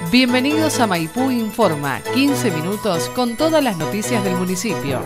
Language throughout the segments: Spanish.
Bienvenidos a Maipú Informa, 15 minutos con todas las noticias del municipio.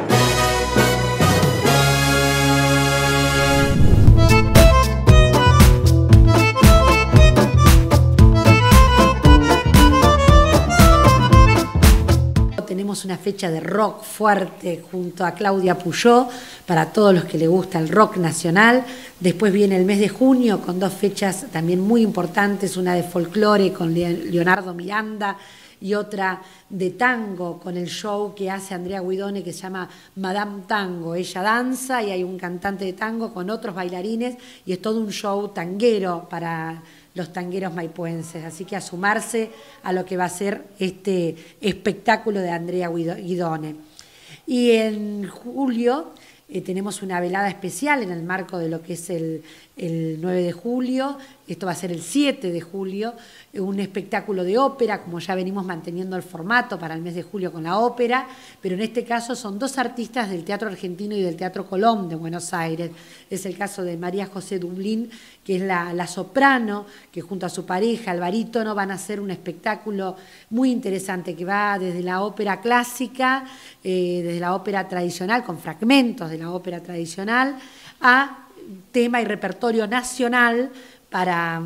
Tenemos una fecha de rock fuerte junto a Claudia Puyó, para todos los que les gusta el rock nacional. Después viene el mes de junio con dos fechas también muy importantes, una de folclore con Leonardo Miranda y otra de tango con el show que hace Andrea Guidone que se llama Madame Tango. Ella danza y hay un cantante de tango con otros bailarines y es todo un show tanguero para los tangueros maipuenses, así que a sumarse a lo que va a ser este espectáculo de Andrea Guidone. Y en julio tenemos una velada especial en el marco de lo que es el 9 de julio, esto va a ser el 7 de julio, un espectáculo de ópera, como ya venimos manteniendo el formato para el mes de julio con la ópera, pero en este caso son dos artistas del Teatro Argentino y del Teatro Colón de Buenos Aires. Es el caso de María José Dublín, que es la soprano, que junto a su pareja, el barítono, van a hacer un espectáculo muy interesante que va desde la ópera clásica, desde la ópera tradicional, con fragmentos de la ópera tradicional, a tema y repertorio nacional para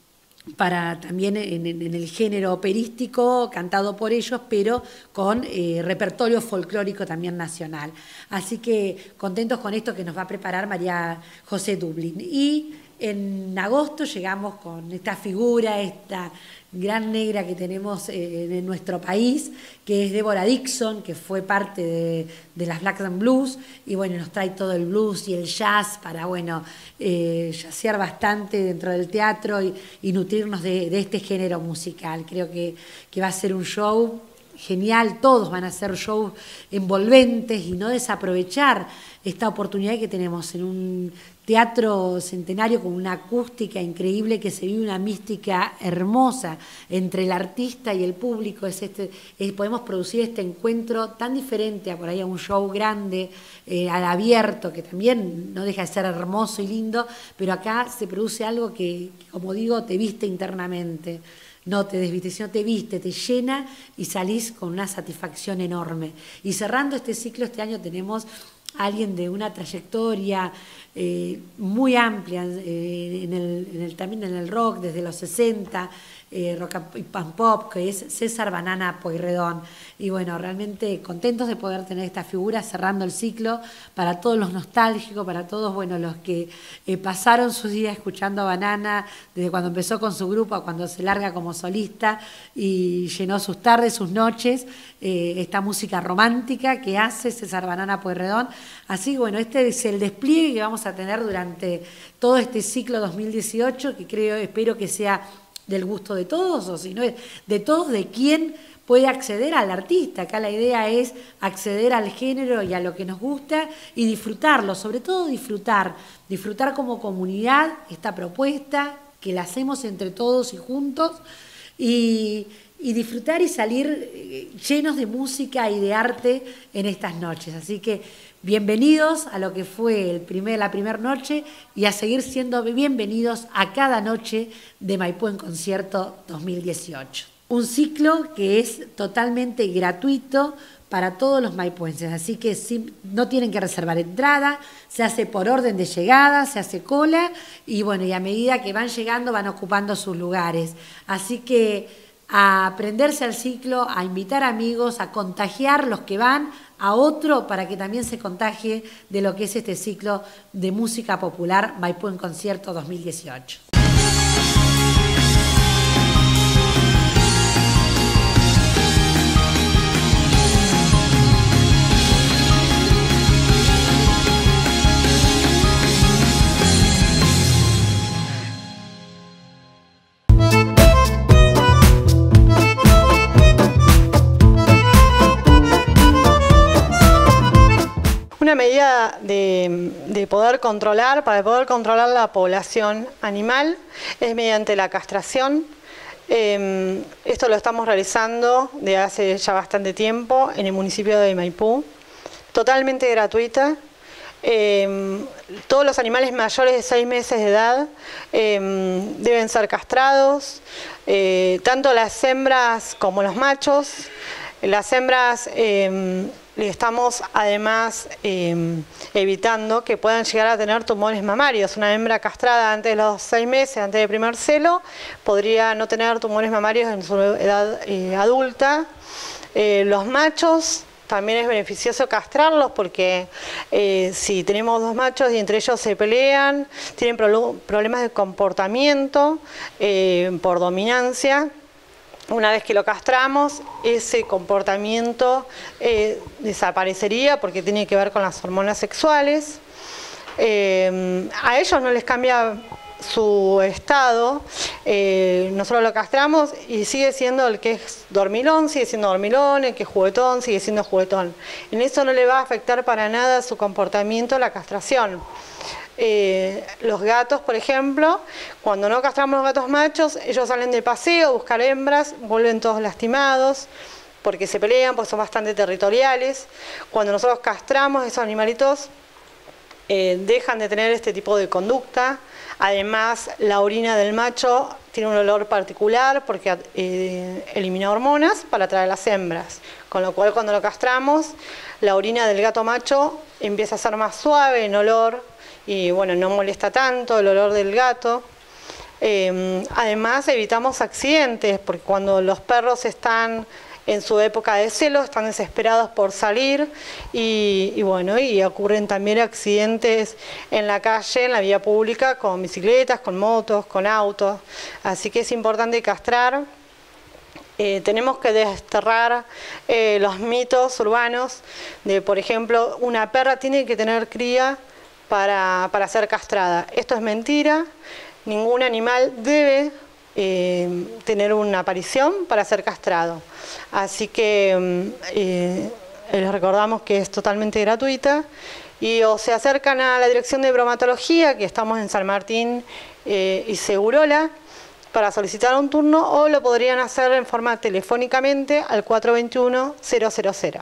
también en el género operístico cantado por ellos, pero con repertorio folclórico también nacional. Así que contentos con esto que nos va a preparar María José Dublín. Y en agosto llegamos con esta figura, esta gran negra que tenemos en nuestro país, que es Deborah Dixon, que fue parte de las Black and Blues, y bueno, nos trae todo el blues y el jazz para, bueno, jazzear bastante dentro del teatro y nutrirnos de este género musical. Creo que va a ser un show genial, todos van a ser shows envolventes y no desaprovechar esta oportunidad que tenemos en un teatro centenario con una acústica increíble, que se vive una mística hermosa entre el artista y el público. Podemos producir este encuentro tan diferente a por ahí a un show grande, al abierto, que también no deja de ser hermoso y lindo, pero acá se produce algo que, como digo, te viste internamente. No te desviste, sino te viste, te llena y salís con una satisfacción enorme. Y cerrando este ciclo, este año tenemos a alguien de una trayectoria muy amplia también en el rock, desde los 60, rock y pan pop, que es César Banana Pueyrredón. Y bueno, realmente contentos de poder tener esta figura cerrando el ciclo, para todos los nostálgicos, para todos, bueno, los que pasaron sus días escuchando a Banana desde cuando empezó con su grupo a cuando se larga como solista y llenó sus tardes, sus noches, esta música romántica que hace César Banana Pueyrredón. Así que bueno, este es el despliegue que vamos a tener durante todo este ciclo 2018, que espero que sea del gusto de todos, o si no es de todos, de quién puede acceder al artista. Acá la idea es acceder al género y a lo que nos gusta y disfrutarlo, sobre todo disfrutar como comunidad esta propuesta, que la hacemos entre todos y juntos, y disfrutar y salir llenos de música y de arte en estas noches. Así que bienvenidos a lo que fue la primera noche y a seguir siendo bienvenidos a cada noche de Maipú en Concierto 2018. Un ciclo que es totalmente gratuito para todos los maipuenses, así que no tienen que reservar entrada, se hace por orden de llegada, se hace cola y bueno, y a medida que van llegando van ocupando sus lugares. Así que a aprenderse al ciclo, a invitar amigos, a contagiar los que van a otro para que también se contagie de lo que es este ciclo de música popular Maipú en Concierto 2018. Una medida de poder controlar, para poder controlar la población animal, es mediante la castración. Esto lo estamos realizando de hace ya bastante tiempo en el municipio de Maipú, totalmente gratuita. Todos los animales mayores de 6 meses de edad deben ser castrados, tanto las hembras como los machos. Las hembras le estamos además evitando que puedan llegar a tener tumores mamarios. Una hembra castrada antes de los 6 meses, antes del primer celo, podría no tener tumores mamarios en su edad adulta. Los machos también es beneficioso castrarlos porque si tenemos 2 machos y entre ellos se pelean, tienen problemas de comportamiento por dominancia. Una vez que lo castramos, ese comportamiento desaparecería porque tiene que ver con las hormonas sexuales. A ellos no les cambia su estado, nosotros lo castramos y sigue siendo el que es dormilón, sigue siendo dormilón, el que es juguetón, sigue siendo juguetón. En eso no le va a afectar para nada su comportamiento la castración. Los gatos, por ejemplo, cuando no castramos los gatos machos, ellos salen de paseo a buscar hembras, vuelven todos lastimados porque se pelean, porque son bastante territoriales. Cuando nosotros castramos esos animalitos, dejan de tener este tipo de conducta. Además, la orina del macho tiene un olor particular porque elimina hormonas para atraer a las hembras. Con lo cual, cuando lo castramos, la orina del gato macho empieza a ser más suave en olor y bueno, no molesta tanto el olor del gato. Además, evitamos accidentes porque cuando los perros están en su época de celo, están desesperados por salir y bueno, y ocurren también accidentes en la calle, en la vía pública, con bicicletas, con motos, con autos. Así que es importante castrar. Tenemos que desterrar los mitos urbanos de, por ejemplo, una perra tiene que tener cría para ser castrada. Esto es mentira. Ningún animal debe tener una aparición para ser castrado. Así que les recordamos que es totalmente gratuita y o se acercan a la dirección de bromatología, que estamos en San Martín y Segurola, para solicitar un turno, o lo podrían hacer en forma telefónicamente al 421-000.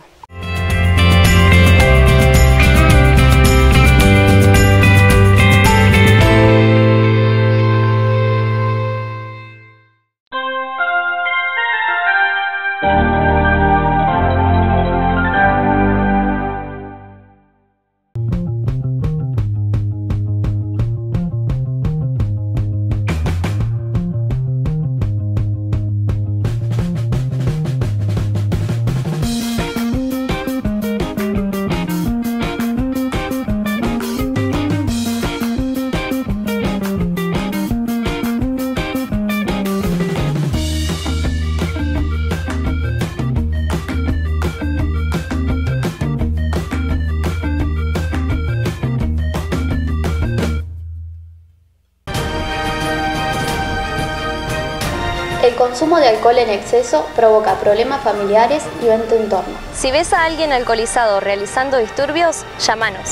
El consumo de alcohol en exceso provoca problemas familiares y en tu entorno. Si ves a alguien alcoholizado realizando disturbios, llámanos.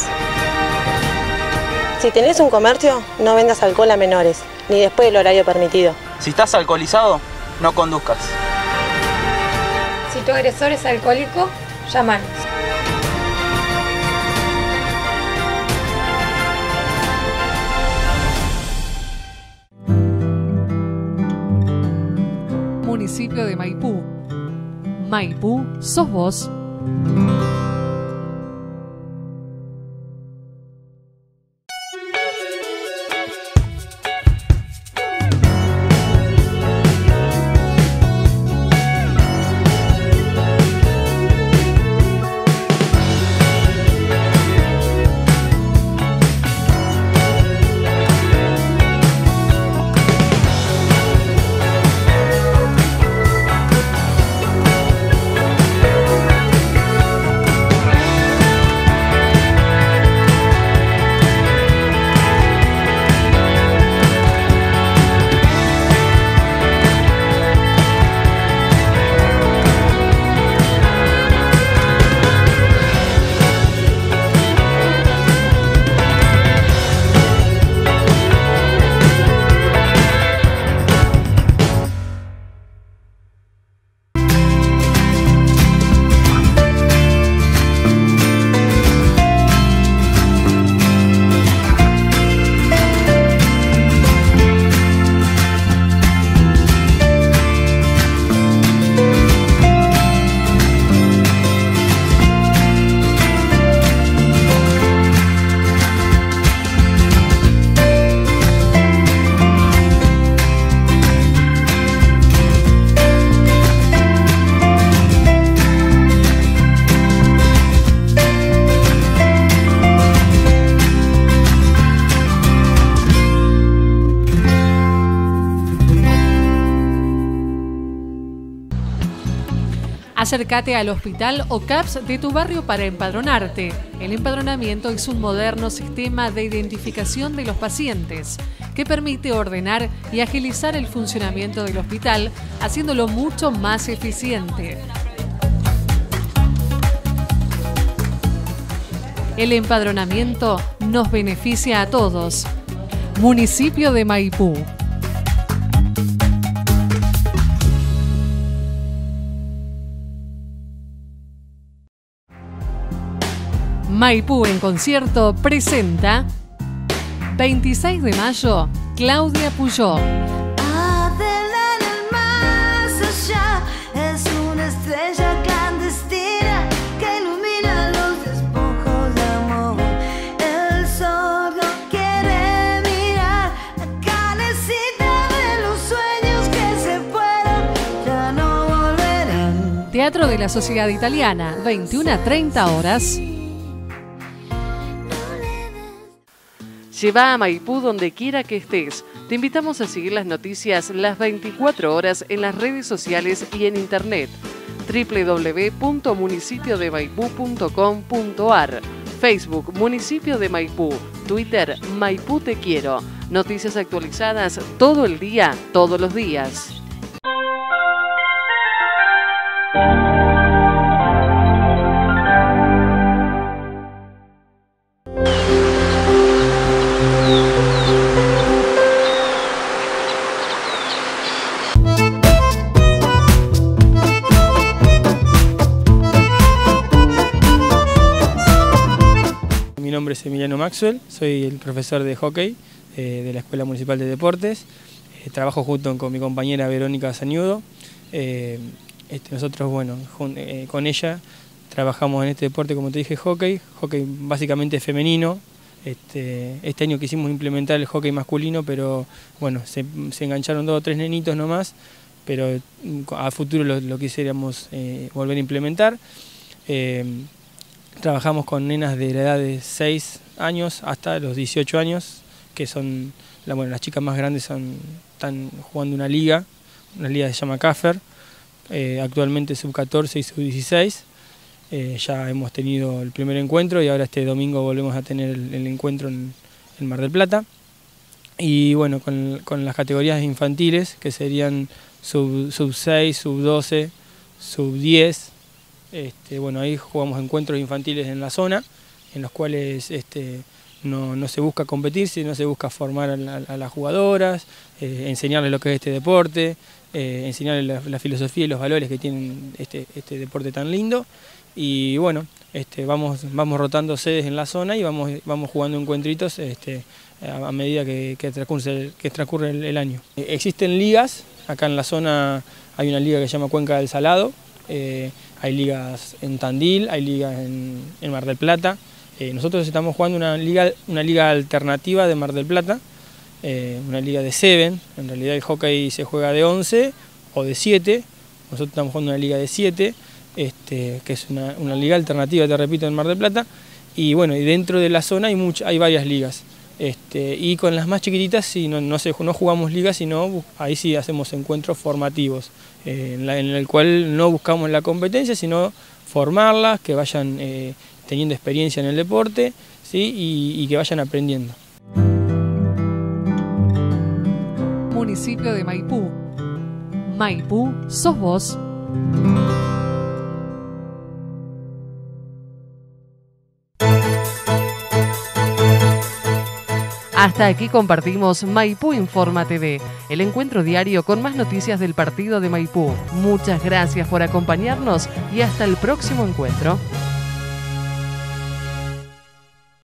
Si tenés un comercio, no vendas alcohol a menores, ni después del horario permitido. Si estás alcoholizado, no conduzcas. Si tu agresor es alcohólico, llámanos. Municipio de Maipú. Maipú, sos vos. Acércate al hospital o CAPS de tu barrio para empadronarte. El empadronamiento es un moderno sistema de identificación de los pacientes que permite ordenar y agilizar el funcionamiento del hospital, haciéndolo mucho más eficiente. El empadronamiento nos beneficia a todos. Municipio de Maipú. Maipú en concierto presenta 26 de mayo, Claudia Puyó. Adela en el más allá es una estrella clandestina que ilumina los despojos de amor. El sol no quiere mirar la calecita de los sueños que se fueron, ya no volverán. Teatro de la Sociedad Italiana, 21 a 30 horas. Lleva a Maipú donde quiera que estés. Te invitamos a seguir las noticias las 24 horas en las redes sociales y en internet. www.municipiodemaipú.com.ar, Facebook Municipio de Maipú, Twitter Maipú Te Quiero. Noticias actualizadas todo el día, todos los días. Mi nombre es Emiliano Maxwell, soy el profesor de hockey de la Escuela Municipal de Deportes. Trabajo junto con mi compañera Verónica Zañudo. Nosotros, bueno, con ella trabajamos en este deporte, como te dije, hockey básicamente femenino. Este año quisimos implementar el hockey masculino, pero bueno, se engancharon 2 o 3 nenitos nomás, pero a futuro lo quisiéramos volver a implementar. Trabajamos con nenas de la edad de 6 años hasta los 18 años, que son, las chicas más grandes están jugando una liga que se llama CAFER, actualmente sub-14 y sub-16. Ya hemos tenido el primer encuentro y ahora este domingo volvemos a tener el encuentro en Mar del Plata. Y bueno, con las categorías infantiles, que serían sub-6, sub-12, sub-10. Bueno, ahí jugamos encuentros infantiles en la zona, en los cuales no se busca competir, sino se busca formar a las jugadoras, enseñarles lo que es este deporte, enseñarles la filosofía y los valores que tienen este deporte tan lindo. Y bueno, vamos rotando sedes en la zona y vamos jugando encuentritos a medida que transcurre el año. Existen ligas, acá en la zona hay una liga que se llama Cuenca del Salado. Hay ligas en Tandil, hay ligas en Mar del Plata. Nosotros estamos jugando una liga alternativa de Mar del Plata, una liga de 7. En realidad el hockey se juega de 11 o de 7. Nosotros estamos jugando una liga de 7, que es una liga alternativa, te repito, en Mar del Plata. Y bueno, y dentro de la zona hay varias ligas. Y con las más chiquititas sí, no jugamos ligas, sino ahí sí hacemos encuentros formativos, en el cual no buscamos la competencia, sino formarlas, que vayan teniendo experiencia en el deporte, ¿sí? y que vayan aprendiendo. Municipio de Maipú. Maipú, sos vos. Hasta aquí compartimos Maipú Informa TV, el encuentro diario con más noticias del partido de Maipú. Muchas gracias por acompañarnos y hasta el próximo encuentro.